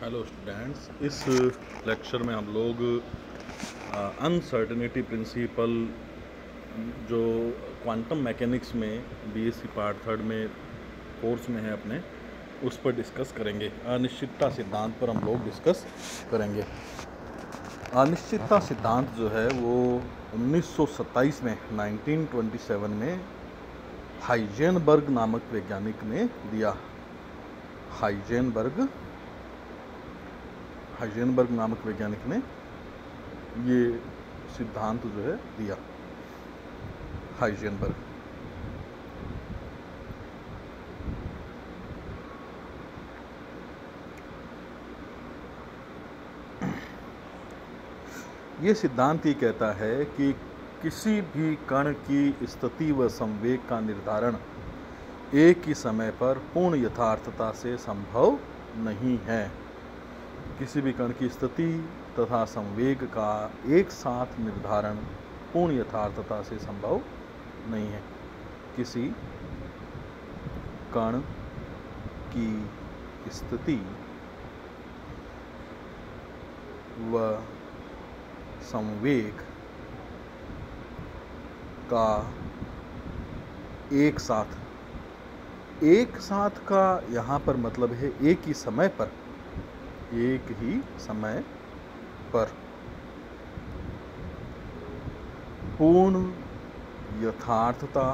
Hello students, इस lecture में हम लोग अनसर्टेनिटी प्रिंसिपल जो क्वांटम मैकेनिक्स में बीएससी पार्ट थर्ड में कोर्स में है अपने, उस पर डिस्कस करेंगे। अनिश्चितता सिद्धांत पर हम लोग डिस्कस करेंगे। अनिश्चितता सिद्धांत जो है वो 1927 में 1927 में हाइजेनबर्ग नामक वैज्ञानिक ने दिया। हाइजेनबर्ग नामक वैज्ञानिक ने ये सिद्धांत जो है दिया। हाइजेनबर्ग ये सिद्धांत ये कहता है कि किसी भी कण की स्थिति व संवेग का निर्धारण एक ही समय पर पूर्ण यथार्थता से संभव नहीं है। किसी भी कण की स्थिति तथा संवेग का एक साथ निर्धारण पूर्ण यथार्थता से संभव नहीं है। किसी कण की स्थिति व संवेग का एक साथ का यहाँ पर मतलब है एक ही समय पर पूर्ण यथार्थता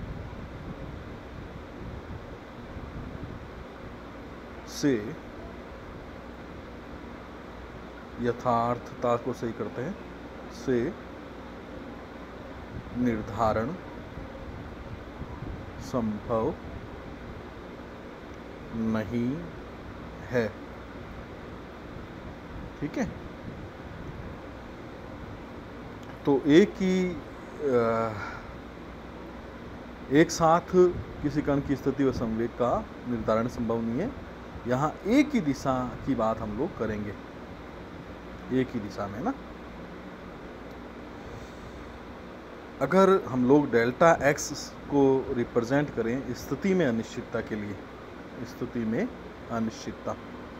से यथार्थता को सही करते हैं से निर्धारण संभव नहीं है। ठीक है, तो एक साथ किसी कण की स्थिति व संवेग का निर्धारण संभव नहीं है। यहाँ एक ही दिशा की बात हम लोग करेंगे, एक ही दिशा में ना। अगर हम लोग डेल्टा एक्स को रिप्रेजेंट करें स्थिति में अनिश्चितता के लिए, स्थिति में अनिश्चितता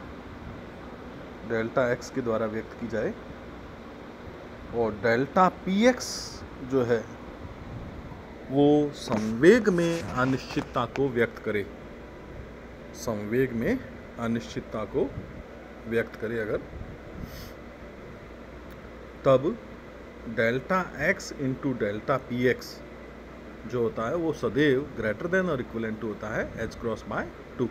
डेल्टा एक्स के द्वारा व्यक्त की जाए, और डेल्टा पी एक्स जो है वो संवेग में अनिश्चितता को व्यक्त करे, संवेग में अनिश्चितता को व्यक्त करे अगर, तब delta X into delta P X जो होता है वो सदैव ग्रेटर देन और इक्विवेलेंट होता है एच क्रॉस बाय 2।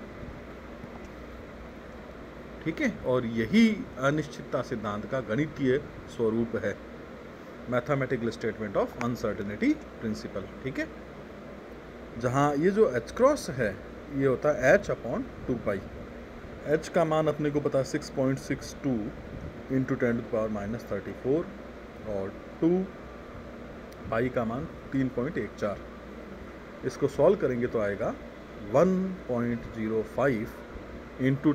ठीक है, और यही अनिश्चितता सिद्धांत का गणितीय स्वरूप है, mathematical statement of uncertainty principle. ठीक है, जहाँ ये जो एच क्रॉस है ये होता है एच अपॉन 2 पाई। एच का मान अपने को पता है 6.62 इंटू 10⁻⁻34 और 2 पाई का मान 3.14। इसको सॉल्व करेंगे तो आएगा 1.05 इंटू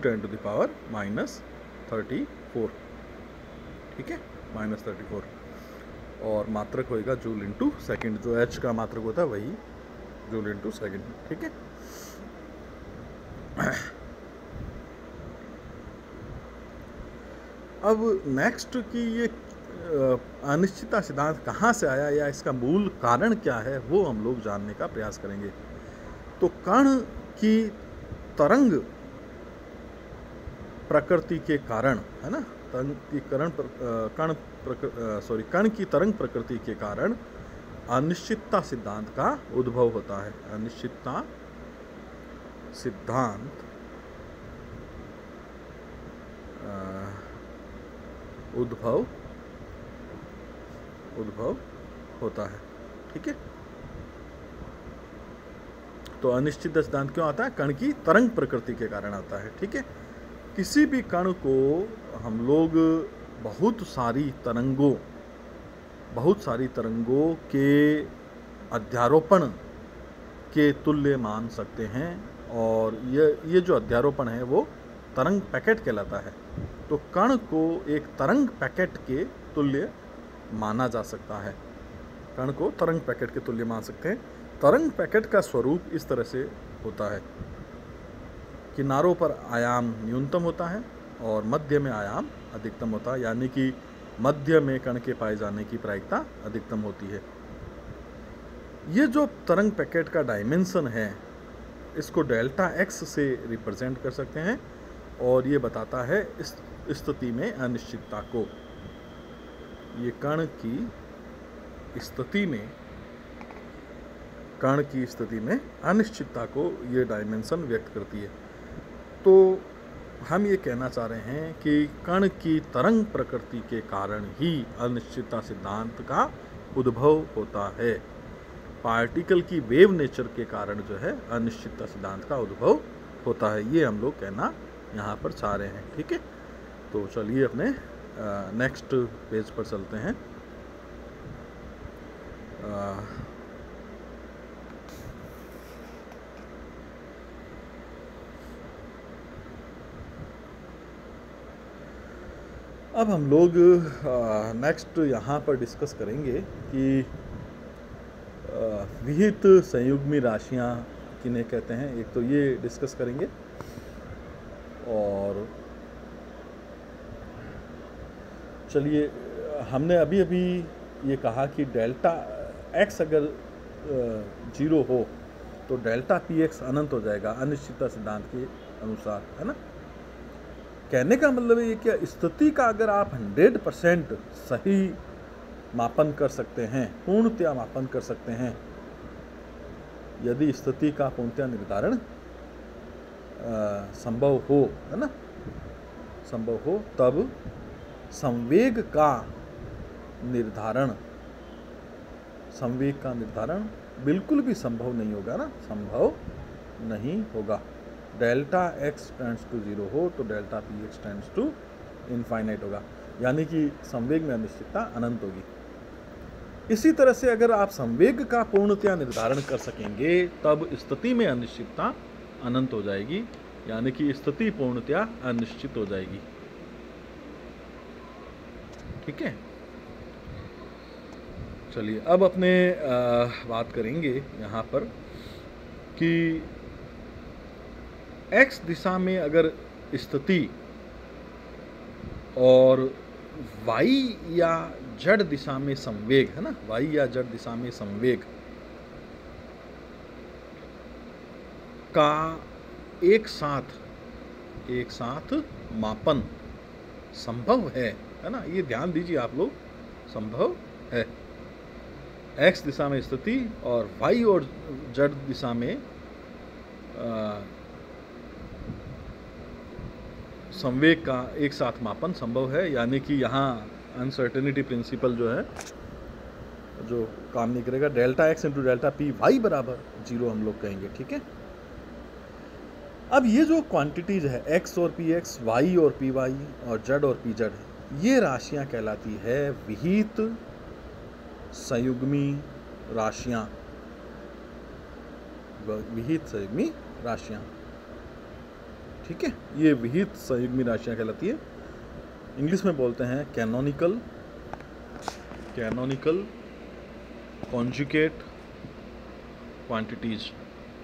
10⁻34। ठीक है, -34, और मात्रक होएगा जूल इंटू सेकेंड। जो एच का मात्रक होता है वही जूल इंटू सेकेंड। ठीक है, अब नेक्स्ट की ये अनिश्चितता सिद्धांत कहाँ से आया या इसका मूल कारण क्या है वो हम लोग जानने का प्रयास करेंगे। तो कण की तरंग प्रकृति के कारण, है ना, कण की तरंग प्रकृति के कारण अनिश्चितता सिद्धांत का उद्भव होता है। अनिश्चितता सिद्धांत उद्भव होता है। ठीक है, तो अनिश्चित सिद्धांत क्यों आता है? कण की तरंग प्रकृति के कारण आता है। ठीक है, किसी भी कण को हम लोग बहुत सारी तरंगों के अध्यारोपण के तुल्य मान सकते हैं, और ये जो अध्यारोपण है वो तरंग पैकेट कहलाता है। तो कण को एक तरंग पैकेट के तुल्य माना जा सकता है, कण को तरंग पैकेट के तुल्य मान सकते हैं। तरंग पैकेट का स्वरूप इस तरह से होता है, किनारों पर आयाम न्यूनतम होता है और मध्य में आयाम अधिकतम होता है, यानी कि मध्य में कण के पाए जाने की प्रायिकता अधिकतम होती है। ये जो तरंग पैकेट का डायमेंशन है इसको डेल्टा एक्स से रिप्रेजेंट कर सकते हैं और ये बताता है इस स्थिति में अनिश्चितता को। ये कण की स्थिति में अनिश्चितता को ये डायमेंशन व्यक्त करती है। तो हम ये कहना चाह रहे हैं कि कण की तरंग प्रकृति के कारण ही अनिश्चितता सिद्धांत का उद्भव होता है। पार्टिकल की वेव नेचर के कारण जो है अनिश्चितता सिद्धांत का उद्भव होता है, ये हम लोग कहना यहाँ पर चाह रहे हैं। ठीक है, तो चलिए अपने नेक्स्ट पेज पर चलते हैं। अब हम लोग नेक्स्ट यहाँ पर डिस्कस करेंगे कि विहित संयुग्मी राशियाँ किन्हें कहते हैं, एक तो ये डिस्कस करेंगे। और चलिए, हमने अभी ये कहा कि डेल्टा एक्स अगर 0 हो तो डेल्टा पी एक्स अनंत हो जाएगा अनिश्चितता सिद्धांत के अनुसार, है ना। कहने का मतलब ये क्या, स्थिति का अगर आप 100% सही मापन कर सकते हैं, पूर्णतया मापन कर सकते हैं, यदि स्थिति का पूर्णतया निर्धारण संभव हो, है ना, संभव हो, तब संवेग का निर्धारण बिल्कुल भी संभव नहीं होगा ना, संभव नहीं होगा। डेल्टा एक्स टेंड्स टू 0 हो तो delta P X tends to infinite होगा, यानी कि संवेग में अनिश्चितता अनंत होगी। इसी तरह से अगर आप संवेग का पूर्णतया निर्धारण कर सकेंगे तब स्थिति में अनिश्चितता अनंत हो जाएगी, यानी कि स्थिति पूर्णतया अनिश्चित हो जाएगी। ठीक है, चलिए अब अपने बात करेंगे यहाँ पर कि एक्स दिशा में अगर स्थिति और वाई या जेड दिशा में संवेग, है ना, वाई या जेड दिशा में संवेग का एक साथ मापन संभव है ना, ये ध्यान दीजिए आप लोग, संभव है। एक्स दिशा में स्थिति और वाई और जेड दिशा में संवेग का एक साथ मापन संभव है, यानी कि यहाँ अनसर्टेनिटी प्रिंसिपल जो है जो काम नहीं करेगा। Delta X into delta P Y बराबर 0 हम लोग कहेंगे। ठीक है, अब ये जो क्वांटिटीज है एक्स और पी एक्स, वाई और पी वाई और जेड और पी जेड, ये राशियां कहलाती है विहित संयुग्मी राशियां, विहित संयुग्मी राशियां। ठीक है, ये विहित संयुग्मी राशियां कहलाती है। इंग्लिश में बोलते हैं कैनोनिकल कॉन्जुगेट क्वांटिटीज।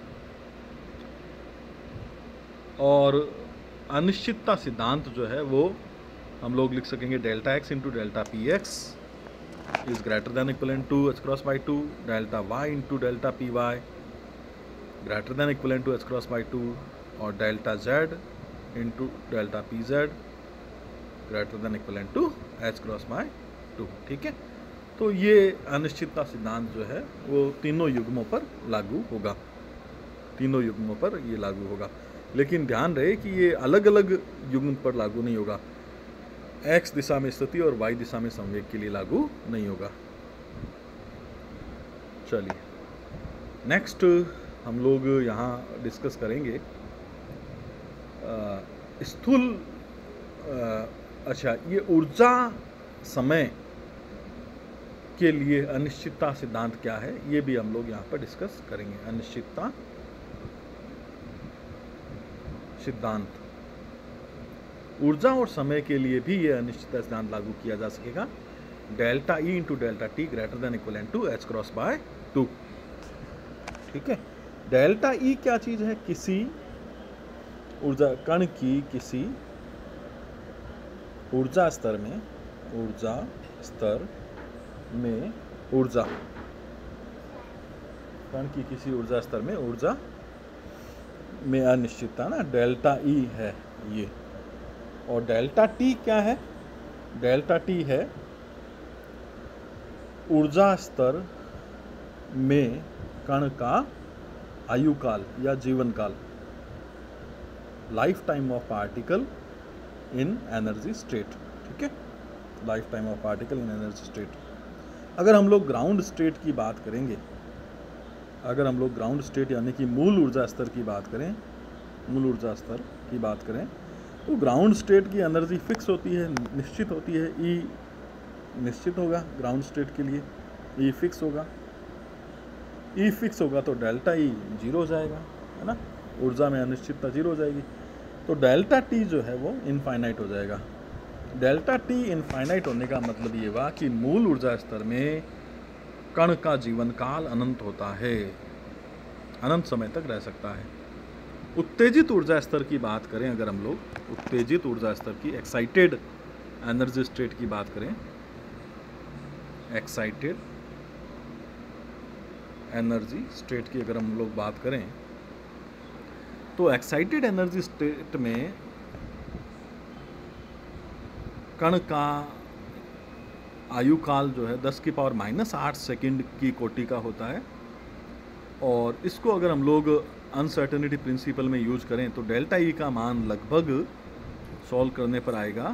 और अनिश्चितता सिद्धांत जो है वो हम लोग लिख सकेंगे delta X into delta P X is greater than equivalent to H cross by 2, delta Y into delta P Y greater than equivalent to H cross by 2, और delta Z into delta P Z greater than equivalent to H cross by 2। ठीक है, तो ये अनिश्चितता सिद्धांत जो है वो तीनों युग्मों पर लागू होगा, तीनों युग्मों पर ये लागू होगा। लेकिन ध्यान रहे कि ये अलग अलग युग्म पर लागू नहीं होगा, एक्स दिशा में स्थिति और वाई दिशा में संवेग के लिए लागू नहीं होगा। चलिए नेक्स्ट हम लोग यहाँ डिस्कस करेंगे स्थूल, अच्छा, ये ऊर्जा समय के लिए अनिश्चितता सिद्धांत क्या है, ये भी हम लोग यहाँ पर डिस्कस करेंगे। अनिश्चितता सिद्धांत, ऊर्जा और समय के लिए भी ये अनिश्चितता सिद्धांत लागू किया जा सकेगा। Delta E into delta T greater than equivalent to H cross by 2। ठीक है, डेल्टा ई क्या चीज है, किसी ऊर्जा कण की किसी ऊर्जा स्तर में ऊर्जा कण की किसी ऊर्जा स्तर में ऊर्जा में अनिश्चितता ना डेल्टा ई है ये। और डेल्टा टी क्या है? डेल्टा टी है ऊर्जा स्तर में कण का आयुकाल या जीवन काल, life time of particle in energy state. ठीक है, life time of particle in energy state. अगर हम लोग ग्राउंड स्टेट की बात करेंगे, अगर हम लोग ग्राउंड स्टेट यानी कि मूल ऊर्जा स्तर की बात करें, मूल ऊर्जा स्तर की बात करें, तो ग्राउंड स्टेट की एनर्जी फिक्स होती है, निश्चित होती है। ई निश्चित होगा ग्राउंड स्टेट के लिए, ई फिक्स होगा। ई फिक्स होगा तो डेल्टा ई जीरो हो जाएगा, है ना, ऊर्जा में अनिश्चितता जीरो हो जाएगी। तो डेल्टा टी जो है वो इनफाइनाइट हो जाएगा। डेल्टा टी इनफाइनाइट होने का मतलब ये हुआ कि मूल ऊर्जा स्तर में कण का जीवन काल अनंत होता है, अनंत समय तक रह सकता है। उत्तेजित ऊर्जा स्तर की बात करें, अगर हम लोग उत्तेजित ऊर्जा स्तर की, एक्साइटेड एनर्जी स्टेट की बात करें, एक्साइटेड एनर्जी स्टेट की अगर हम लोग बात करें, तो एक्साइटेड एनर्जी स्टेट में कण का आयुकाल जो है 10⁻⁻8 सेकंड की कोटि का होता है। और इसको अगर हम लोग अनसर्टेनिटी प्रिंसिपल में यूज करें तो डेल्टा ई का मान लगभग सॉल्व करने पर आएगा,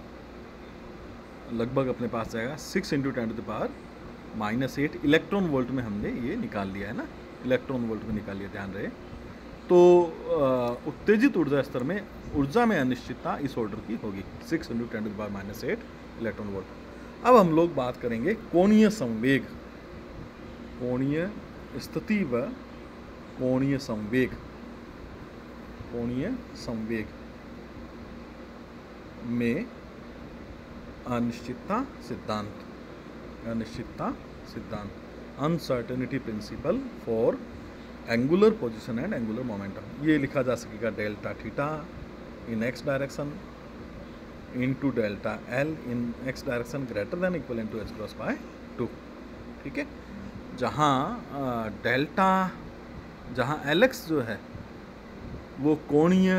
लगभग अपने पास जाएगा 6 × 10⁻⁸ इलेक्ट्रॉन वोल्ट में हमने ये निकाल लिया है ना, इलेक्ट्रॉन वोल्ट में निकाल लिया, ध्यान रहे। तो उत्तेजित ऊर्जा स्तर में ऊर्जा में अनिश्चितता इस ऑर्डर की होगी, 6 × 10⁻⁸ इलेक्ट्रॉन वोल्ट। अब हम लोग बात करेंगे कोणीय संवेग, कोणीय स्थिति व कोणीय संवेग, कोणीय संवेग में अनिश्चितता सिद्धांत, अनिश्चितता सिद्धांत, uncertainty principle for angular position and angular momentum. ये लिखा जा सकेगा delta theta in X direction into delta L in X direction greater than equal to h cross by 2। ठीक है, जहाँ डेल्टा, जहाँ Lx जो है वो कोणीय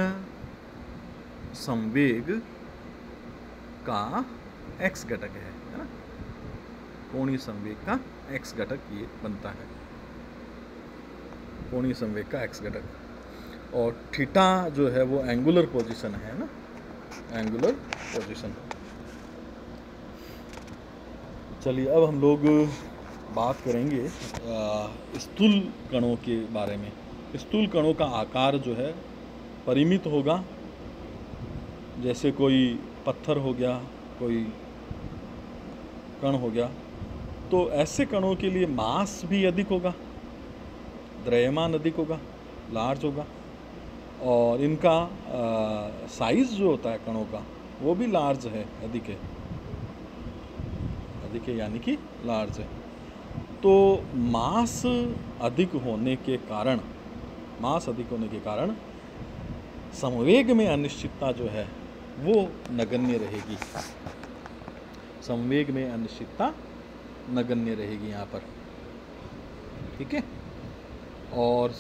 संवेग का x घटक है ना, कोणीय संवेग का x घटक ये बनता है, कोणीय संवेग का x घटक। और थीटा जो है वो एंगुलर पोजीशन है ना, एंगुलर पोजीशन। चलिए अब हम लोग बात करेंगे स्थूल कणों के बारे में। स्थूल कणों का आकार जो है परिमित होगा, जैसे कोई पत्थर हो गया, कोई कण हो गया, तो ऐसे कणों के लिए मास भी अधिक होगा, द्रव्यमान अधिक होगा, लार्ज होगा। और इनका साइज जो होता है कणों का वो भी लार्ज है, अधिक है, अधिक है यानी कि लार्ज है। तो मास अधिक होने के कारण, मास अधिक होने के कारण संवेग में अनिश्चितता जो है वो नगण्य रहेगी, संवेग में अनिश्चितता नगण्य रहेगी यहाँ पर। ठीक है, और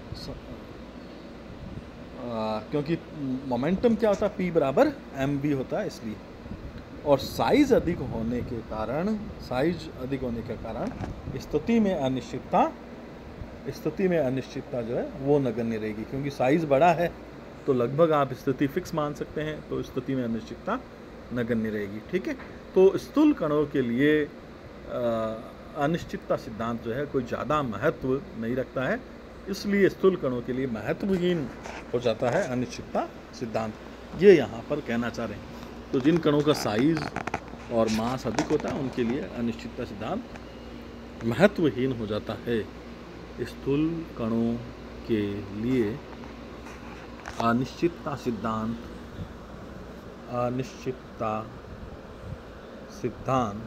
क्योंकि मोमेंटम क्या होता है, P बराबर mv होता है इसलिए। और साइज अधिक होने के कारण, साइज अधिक होने के कारण स्थिति में अनिश्चितता, स्थिति में अनिश्चितता जो है वो नगण्य रहेगी, क्योंकि साइज बड़ा है तो लगभग आप स्थिति फिक्स मान सकते हैं, तो स्थिति में अनिश्चितता नगण्य रहेगी। ठीक है, तो स्थूल कणों के लिए अनिश्चितता सिद्धांत जो है कोई ज़्यादा महत्व नहीं रखता है, इसलिए स्थूल कणों के लिए महत्वहीन हो जाता है अनिश्चितता सिद्धांत, ये यहाँ पर कहना चाह रहे हैं। तो जिन कणों का साइज और मास अधिक होता है उनके लिए अनिश्चितता सिद्धांत महत्वहीन हो जाता है। स्थूल कणों के लिए अनिश्चितता सिद्धांत, अनिश्चितता सिद्धांत,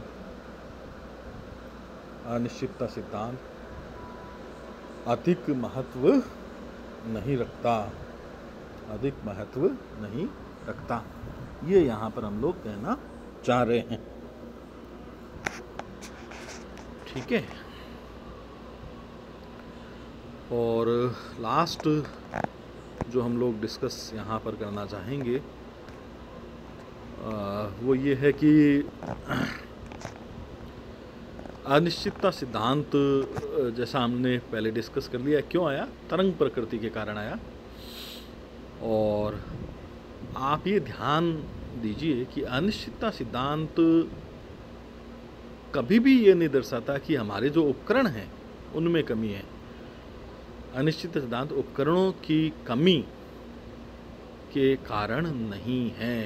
अनिश्चितता सिद्धांत अधिक महत्व नहीं रखता, अधिक महत्व नहीं रखता। ये यहाँ पर हम लोग कहना चाह रहे हैं। ठीक है, और लास्ट जो हम लोग डिस्कस यहाँ पर करना चाहेंगे वो ये है कि अनिश्चितता सिद्धांत जैसा हमने पहले डिस्कस कर लिया, क्यों आया? तरंग प्रकृति के कारण आया। और आप ये ध्यान दीजिए कि अनिश्चितता सिद्धांत कभी भी ये नहीं दर्शाता कि हमारे जो उपकरण हैं उनमें कमी है। अनिश्चितता सिद्धांत उपकरणों की कमी के कारण नहीं है।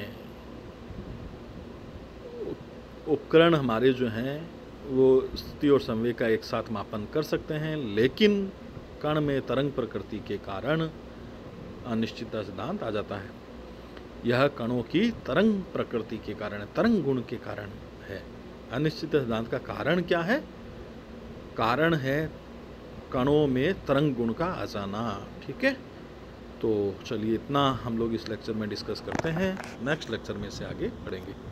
उपकरण हमारे जो हैं वो स्थिति और संवेग का एक साथ मापन कर सकते हैं, लेकिन कण में तरंग प्रकृति के कारण अनिश्चितता सिद्धांत आ जाता है। यह कणों की तरंग प्रकृति के कारण, तरंग गुण के कारण है। अनिश्चितता सिद्धांत का कारण क्या है? कारण है कणों में तरंग गुण का आ जाना। ठीक है, तो चलिए इतना हम लोग इस लेक्चर में डिस्कस करते हैं, नेक्स्ट लेक्चर में से आगे बढ़ेंगे।